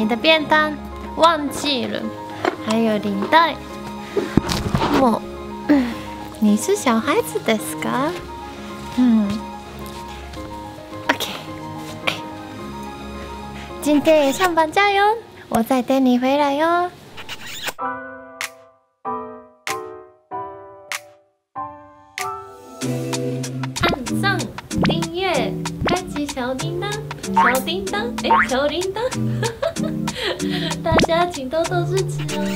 你的便当忘记了，还有领带。你是小孩子ですか？OK。今天也上班加油，我再等你回来哟。按赞、订阅、开启小叮当，小叮当，小铃铛，大家请多多支持哦。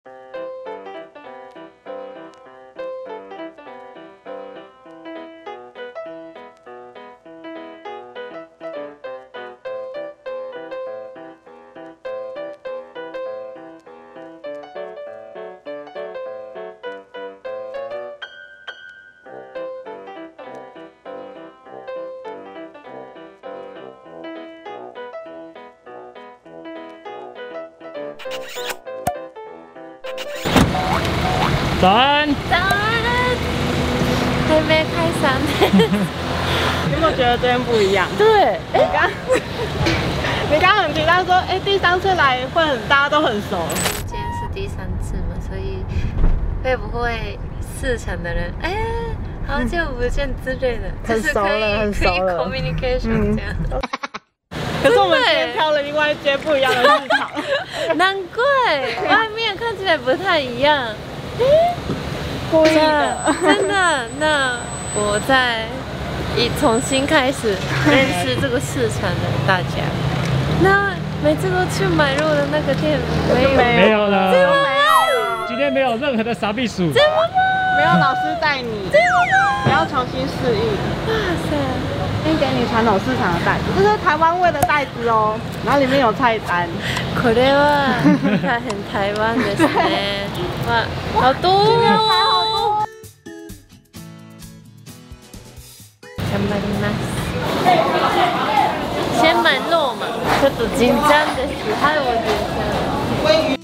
早安， 早安，还没开伞。 有没有觉得这边不一样？ 对， 你刚刚很提到说，第3次来大家都很熟。 今天是第3次嘛，所以会不会4成的人，好久不见之类的，就是可以 communication 这样。 可是我们今天挑了另外一间不一样的市场， 难怪外面看起来不太一样。 故意的， 真的。那我再重新开始认识这个市场的大家。那每次都去买肉的那个店没有了， 真的吗？ 今天没有任何的傻逼鼠， 真的吗？ 没有老师带你， 真的吗？ 你要重新适应。 哇塞！ 先给你传统市场的袋子，这是台湾味的袋子哦，然后里面有菜单。 これは很台湾ですね。哇，好多哦！頑張ります。先买肉嘛，ちょっと緊張です。はい、我紧張。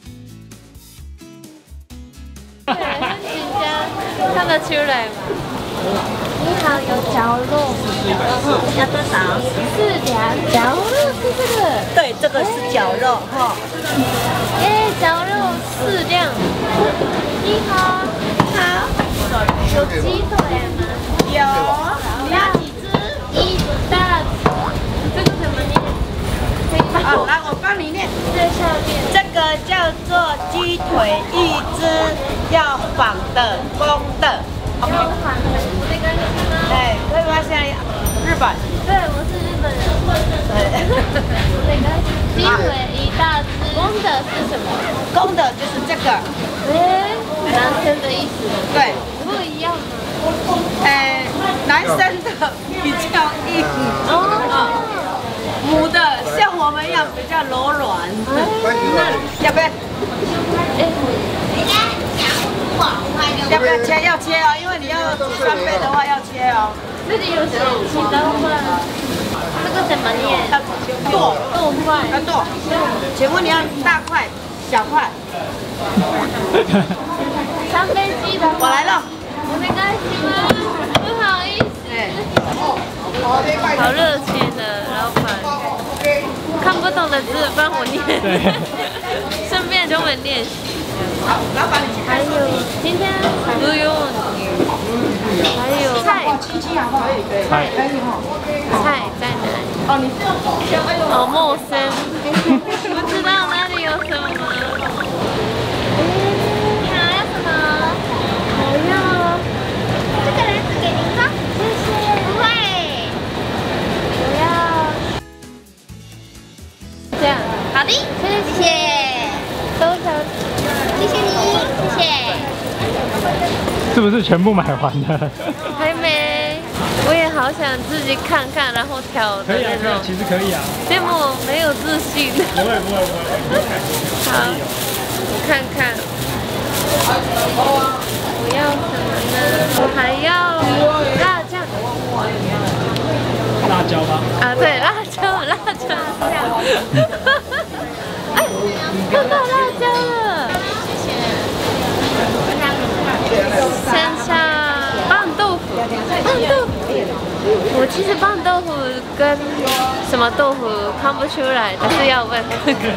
对，很紧张，看得出来吗？你好，有绞肉，要多少？4两。绞肉是这个？ 对，这个是绞肉哈。 绞肉4两。你好，好。有鸡腿吗？有。你要几只？1大只。这个怎么念？ 好，来，我帮你念。 在下面。 这个叫做鸡腿1只，要仿的、公的。 要反的，这个是吗？ 对，对吧？现在日本。 对，我是日本人。对。这个鸡腿1大只，公的是什么？ 公的就是这个。 男生的意思。 对。 不一样吗？ 男生的比较硬。哦。母的像我们一样比较柔软。那要不要？要不要切？要切哦，因为你要煮3倍的话要切哦。 这里有其他块，这个怎么念？剁块。 要剁。请问你要大块、小块 ？3杯鸡的。 我来了。 我没关系吗？不好意思。好热情的老板，看不懂的字帮我念，顺便中文练习。还有今天不用，还有菜，菜在哪里？哦，陌生，不知道哪里有什么吗？你好，要什么？我要这个篮子给您吧，谢谢。不会，我要这样。好的，谢谢。多少？谢谢你，谢谢。 是不是全部买完了？ 还没，我也好想自己看看，然后挑的那种。 其实可以啊。 结果没有自信。 不会。 好，我看看。我要什么呢？我还要辣酱。 辣椒吗？ 啊，对，辣椒。哎，看到辣椒了。剩下拌豆腐。我其其实棒豆腐跟什么豆腐看不出来，但是要问。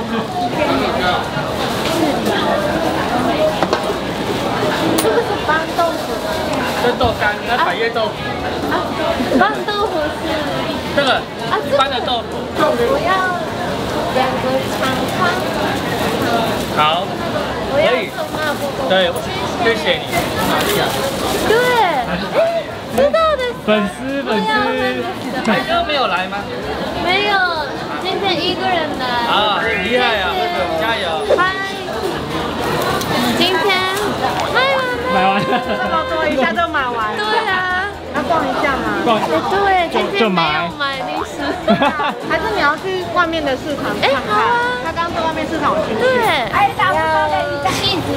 这个是棒豆腐吗？ 这豆干，那百叶豆腐。 啊，棒豆腐是这个这般的豆腐。 我要2个长方。 好， 我要做麻婆豆腐。 对，谢谢你。 对，哎，知道的。 粉丝，海哥没有来吗？ 没有，今天1个人来。 啊，很厉害啊，加油！ 嗨，今天买完了， 这么多一下就买完。 对啊， 要逛一下吗？ 逛对，今天没有买零食。 还是你要去外面的市场看看？ 好啊。 他刚在外面市场有进去。 对，要气质。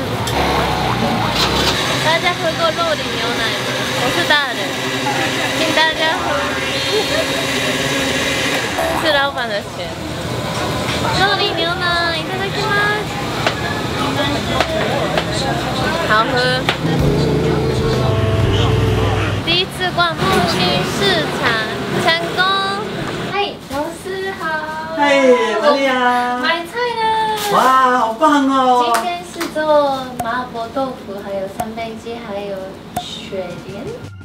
大家喝过肉里牛奶吗？我是大人，请大家喝。是老板的钱。肉里牛奶，いただきます。好喝。第1次逛木星市场成功。嗨，老师好。 嗨，玛利亚。 买菜了。 哇，好棒哦！ 今天是做麻婆豆腐，还有三杯鸡，还有雪莲。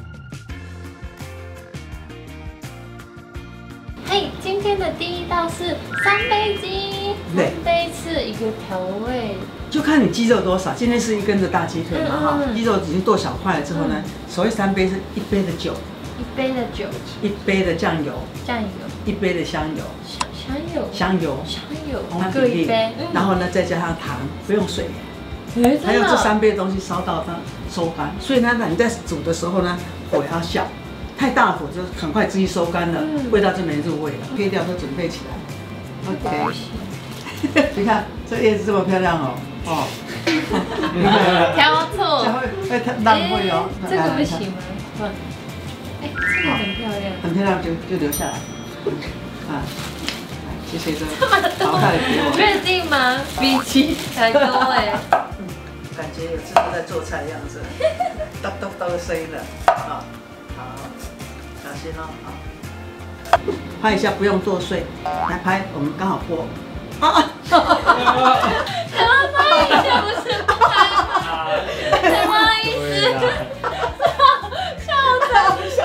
嘿，今天的第1道是三杯鸡， 对， 这一次1个调味， 就看你鸡肉多少。今天是1根的大鸡腿嘛，哈，鸡肉已经剁小块了之后呢，所谓3杯是1杯的酒 ，1杯的酒 ，1杯的酱油，1杯的香油，香油， 各1杯， 然后呢再加上糖，不用水。还有这3杯的东西烧到它收干，所以呢，你在煮的时候呢，火要小，太大火就很快鸡收干了，味道就没入味了。配料都准备起来 ，OK。你看这叶子这么漂亮哦，哦， 挑错， 会浪费哦。 这个不行吗？哎，这个很漂亮， 很漂亮就留下来。啊，谢谢这淘汰给我。 确定吗？比鸡还多哎。 感觉有自己在做菜的样子，叨叨叨的声音了，啊，好，小心哦，好，拍一下不用剁碎，来拍，我们刚好播，啊， 怎么拍一下不是拍吗？什么意思？笑死！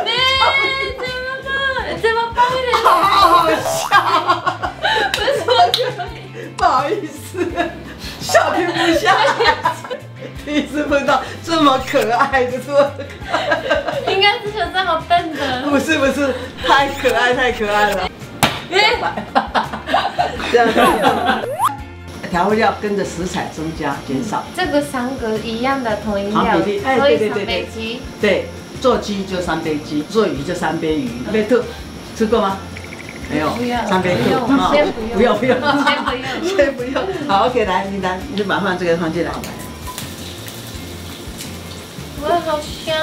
怎么拍的？ 好好笑，不好意思，笑停不下来。第1次碰到这么可爱的做， 应该是有这么笨的。 不是，太可爱了。这样子，调味料跟着食材增加减少。 这个3个一样的同一料， 比例， 所以3杯鸡。 对，做鸡就3杯鸡，做鱼就3杯鱼。杯兔吃过吗？没有，3杯兔。 先不用， 先不用。好 ，OK， 来，你就把这个放进来。 哇，好香！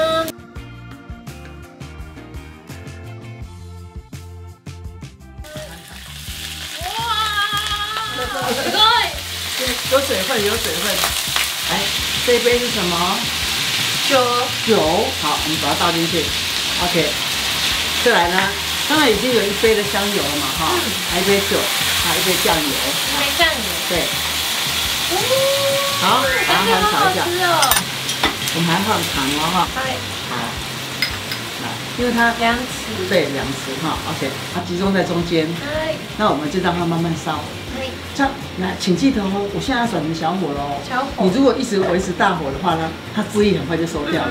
哇， 有水分。来，这一杯是什么？酒。好，我们把它倒进去。OK。再来呢，刚才已经有1杯的香油了嘛，哈，还1杯酒，还1杯酱油。对。好，把它炒一下。我们还放糖哦，哈。好。因为它 2匙。 对，2匙哈。OK， 它集中在中间。那我们就让它慢慢烧。这样，来，请记得哦，我现在要转成小火喽。 小火。 你如果一直维持大火的话呢，它汁液很快就收掉了。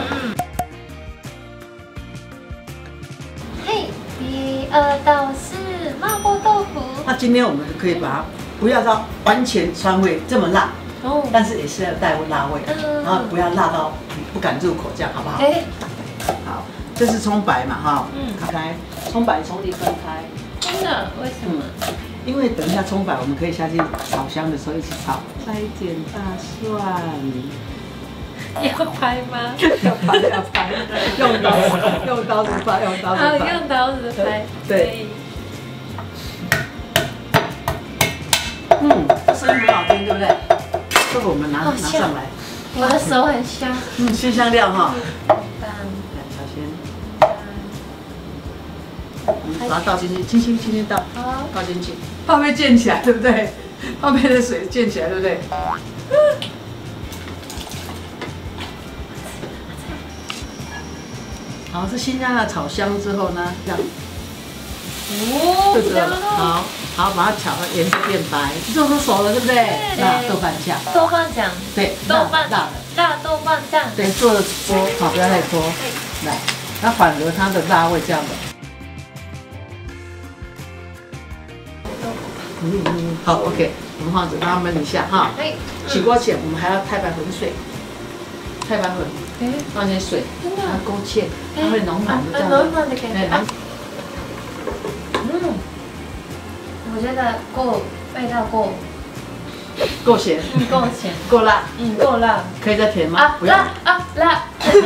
嘿，第2道是麻婆豆腐。 那今天我们可以把它不要到完全川味这么辣，但是也是要带辣味，然后不要辣到不敢入口，这样好不好？好，这是葱白嘛，哈，打开，葱白葱粒分开。 真的？为什么？ 因为等一下葱白我们可以下去炒香的时候一起炒。再一点大蒜。 要拍吗？ 要拍，用刀子拍，用刀子拍。对。声音很好听，对不对？这个我们拿上来。 我的手很香。 鲜香料哈。 来， 小心。 把它倒进去，轻轻倒， 好， 倒进去，怕被溅起来，对不对？怕被的水溅起来，对不对？好，这新加的炒香之后呢，这样哦， 就这样了。好，把它炒到颜色变白，这都熟了，对不对？那豆瓣酱， 豆瓣酱， 对， 豆瓣辣的， 辣豆瓣酱， 对，做的多，好，不要太多，来，它缓和它的辣味，这样的。好 ，OK， 我们放着，让它焖一下哈。起锅前，我们还要太白粉水，太白粉，放点水，然后勾芡，它会浓浓的这样。 浓浓的感觉。我觉得味道够咸， 够咸， 够辣， 够辣。 可以再甜吗？不要。 辣。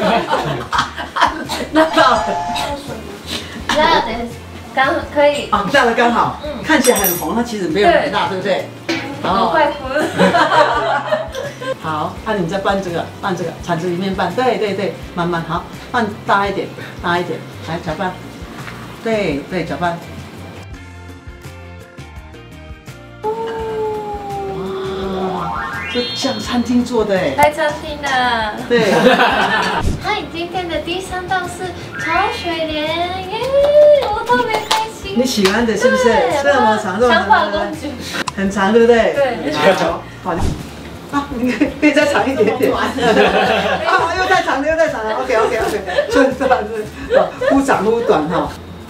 辣到了。 辣的刚可以。 啊，辣的刚好，看起来很红，它其实没有很辣，对不对？ 好快哭。 好，那你再拌这个，铲子里面拌，对，慢慢好，拌大一点，来搅拌，对，搅拌。就像餐厅做的哎， 来餐厅的。 对。 嗨，今天的第3道是炒水莲，耶，我特别开心。 你喜欢的是不是？这么长， 长发公主。 很长，对不对？ 对。 好。啊，你可以再长一点点。啊，又太长了 ，OK， 就这样子，忽长忽短哈。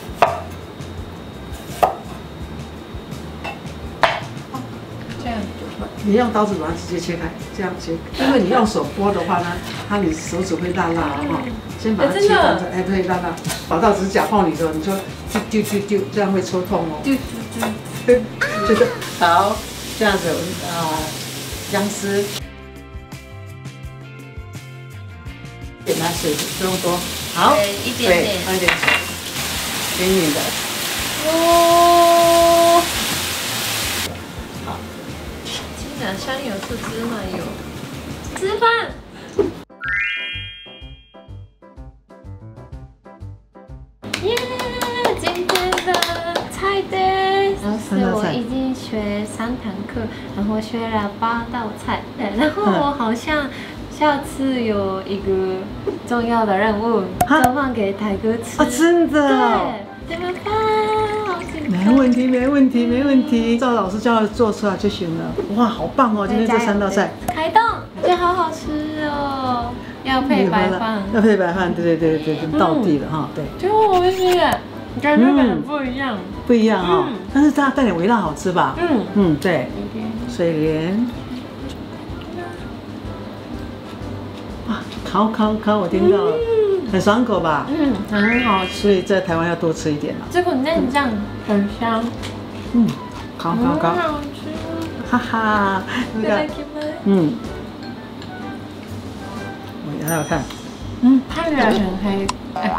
你用刀子把它直接切开，这样切，因为你用手剥的话呢，你手指会辣的哈。先把它切断，对，辣，跑到指甲缝里头，你说丢，这样会抽痛哦。丢，就是好，这样子姜丝，点它水不用多，好， 一点点， 放一点水，均匀的。 哦。香油是芝麻油，吃饭。耶，今天的菜单。老师，我已经学3堂课，然后学了8道菜，然后我好像下次有一个重要的任务，做饭给台哥吃。 啊，真的？ 对，怎么办？ 没问题，照老师教的做出来就行了。哇，好棒哦！今天这3道菜， 开动，这好好吃哦，要配白饭， 对，到地了哈，对。 就好吃，感觉很不一样， 哈。但是它带点微辣，好吃吧？对。水莲，哇，烤，我听到了，很爽口吧？ 很好吃。 所以在台湾要多吃一点了。 这个嫩酱很香， 烤， 好吃， 哈哈，那个，我还要看， 看起来很黑，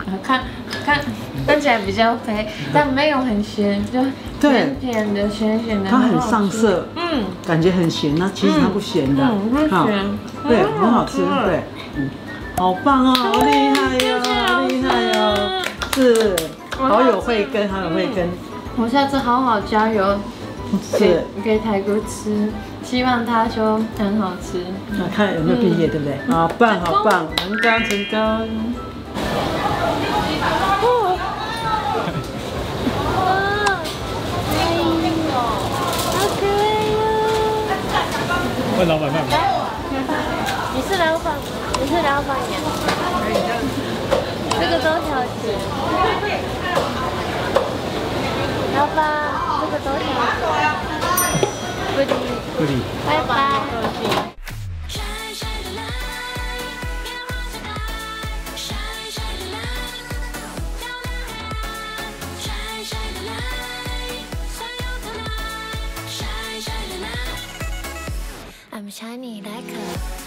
看起来比较黑，但没有很咸，就甜的、咸的， 它很上色，感觉很咸啊，其实它不咸的， 不咸， 对，很好吃，对，好棒哦，好厉害哦，是，好有慧根， 我下次好好加油，给台哥吃，希望他说很好吃。 那看有没有毕业，对不对？好棒，成功。 问老板卖吗？ 你是老板呀？这个多少钱？老板，这个多少钱？不理。拜拜。I'm shiny like a